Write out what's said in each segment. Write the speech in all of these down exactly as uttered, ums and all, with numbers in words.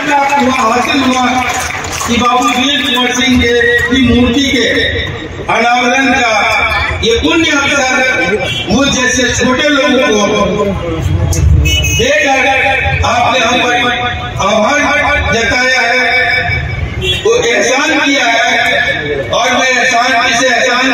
प्राप्त हुआ, हासिल हुआ कि बाबू वीर कुंवर सिंह के की मूर्ति के अनावरण का ये पुण्य अवसर मुझ जैसे छोटे लोगों को देकर आपने हम पर आभार जताया है, वो एहसान किया है और मैं एहसान से एहसान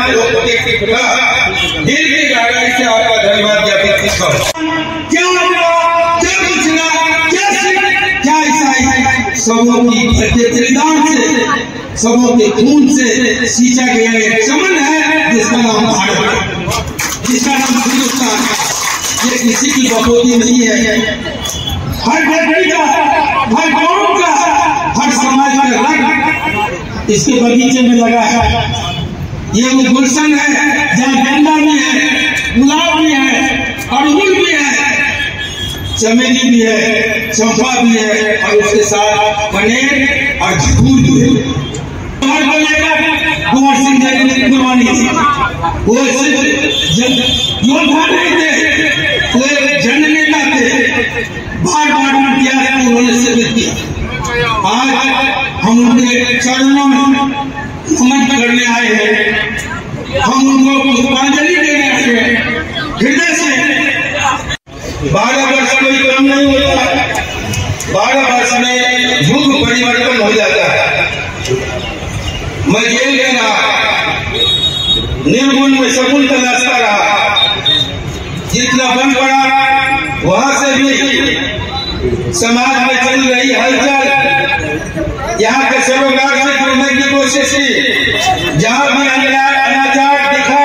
दिल की गहराई से आपका धन्यवाद ज्ञापित करता हूँ। क्या क्या पूछना, क्या क्या ईसाई सबों की बलिदान से, सबों के खून से सींचा गया एक चमन है जिसका नाम भारत है, जिसका नाम हिंदुस्तान है। ये किसी की बखौती नहीं है, हर व्यक्ति का, हर कौम का, हर समाज का रंग इसके बगीचे में लगा है। ये वो गुलशन है जहाँ गेंदा भी है, गुलाब भी है, अड़हुल भी है, चमेली भी है, चंपा भी है और उसके साथ पनेर और झूल भी है। कुंवर सिंह जी की कुर्बानी थी, वो सिर्फ योद्धा नहीं थे, वो जन नेता थे, बार बार इतिहास को उन्होंने सिद्ध किया। आज हम उनके चरणों में नमन करने आए हैं, हम उनको पुष्पांजलि देने आए हैं हृदय से। बारह वर्ष कोई कम नहीं होता, बारह वर्ष में युग परिवर्तन हो जाता है। मैं जेल में रहा, निर्गुण में सगुण तलाशता रहा, जितना बन पड़ा वहां से भी समाज में चल रही हलचल, यहाँ के सरोकार से जुड़ने की कोशिश की, जहाँ भी अन्याय अनाचार दिखा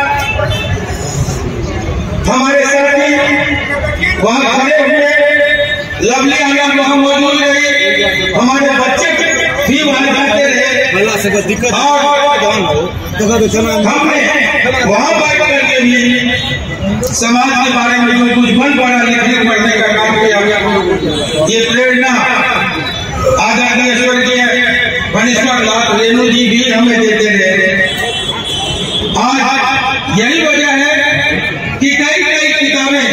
हमारे साथी वहाँ खड़े हुए, लवली आना वहाँ मौजूद रही, हमारे बच्चे भी वहाँ जाते रहे और हमने वहाँ बैठ करके भी समाज के बारे में जो कुछ बन पड़ा लिखने पढ़ने का काम किया। ये प्रेरणा आजादी स्वर्गीय फणीश्वर लाल रेणु जी भी हमें देते रहे। आज यही वजह है कि कई कई किताबें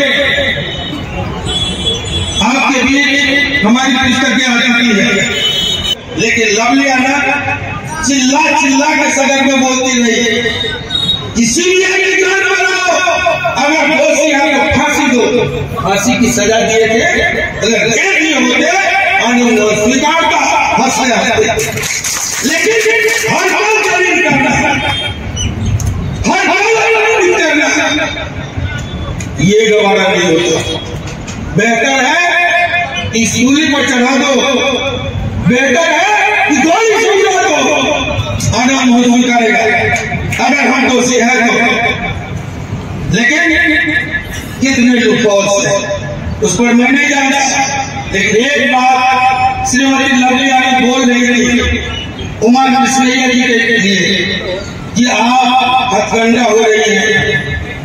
आपके बीच हमारी पुस्तकें आ चुकी है, लेकिन लवली आना चिल्ला चिल्ला के सदन में बोलती रही, इसीलिए की जान बनाओ, अगर दोषी है तो फांसी दो। फांसी की सजा दिए थे, अगर जेल दिए होते स्वीकारता हंसाया, लेकिन हर हाल जमीन करना, हर हाल करना ये गवारा नहीं होता। बेहतर है कि सूली पर चढ़ा दो, बेहतर है कि गोली सुलझा दो, आराम हो स्वीकारेगा अगर हम दोषी है तो। लेकिन कितने लोग फौज है उस पर मैं नहीं जानता, लेकिन एक बात श्रीमती लवली आनी बोल रही थी उमा कृष्णैया जी के लिए कि आप हथकंडा हो रही है,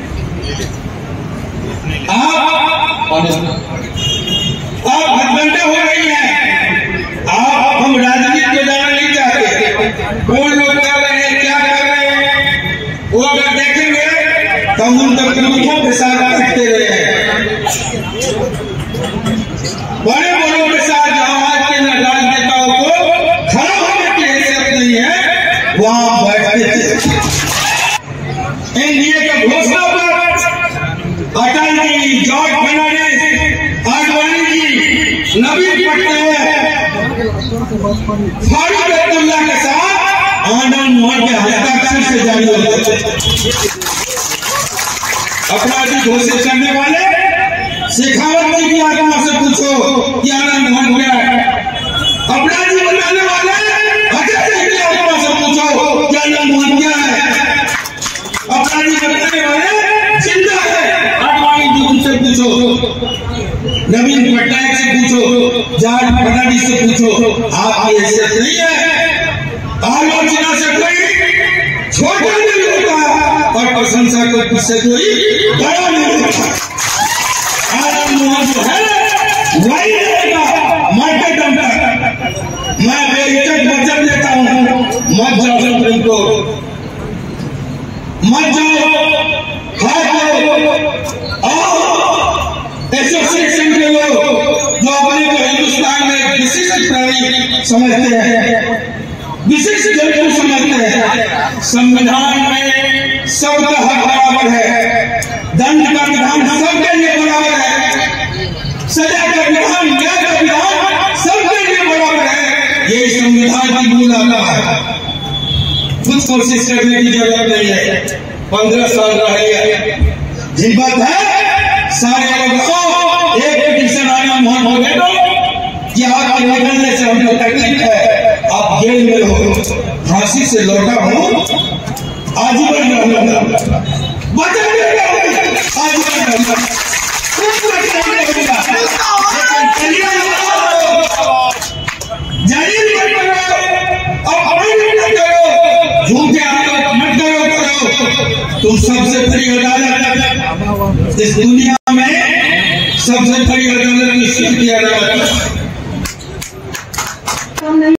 आप आप हथकंडा हो रही है, आप हम राजनीति में जाना नहीं चाहते, कौन लोग कर रहे हैं क्या कर रहे हैं वो अगर देखेंगे तो हम उन तक के साथ सकते रहे हैं। बड़े बड़ों के साथ जहां आज के राजनेताओं को खड़ा होने की हैसियत नहीं है वहां बैठते थे। एनडीए के घोषणा पर अटल जी, जॉर्ज फर्नांडिस, आडवाणी जी, नवीन पटनायक, फारूक अब्दुल्ला के साथ आनंद मोहन के हस्ताक्षर से जारी होते थे। अपराधी घोषित करने वाले शेखावत जी की आत्मा से पूछो कि आनंद मोहन क्या है, अपराधी बनाने वाले अजय जी की आत्मा से पूछो कि आनंद मोहन क्या है, अपराधी बनाने वाले जिंदा है आडवाणी जी उनसे पूछो, नवीन पटनायक से पूछो, जॉर्ज फर्नांडिस से पूछो, आपकी हैसियत नहीं है। आलोचना से कोई छोटा नहीं होता और प्रशंसा को से कोई बड़ा नहीं होता। आनंद मोहन जो है वही रहेगा मरते दम तक। मैं बेइज्जत वचन देता हूँ, मत जाओ सुप्रीम कोर्ट, मत जाओ हाई कोर्ट, आओ एसोसिएशन के लोग जो अपने को हिंदुस्तान में विशिष्ट प्राणी समझते हैं, विशिष्ट जन समझते हैं। संविधान में सबका हक बराबर है, दंड का विधान सबके लिए बराबर है, सजा का विधान, न्याय का विधान सबके लिए बराबर है। ये संविधान की मूल आत्मा है। कुछ कोशिश करने की जरूरत नहीं है। पंद्रह साल रह गया, हिम्मत है सारे लोगों एक पिटीशन आना मोहन हो गए तो कि आपके निकलने से हमको तकलीफ है, आप जेल में हो, फांसी से लौटा हूँ, आजीवन रहूंगा, वचन देता हूँ आजीवन रहूंगा, जाहिर मत करो और अमल मत करो, झूठे आरोप मत करो करो। तुम सबसे बड़ी अदालत इस दुनिया में, सबसे बड़ी अदालत की स्थिति किया जाता है।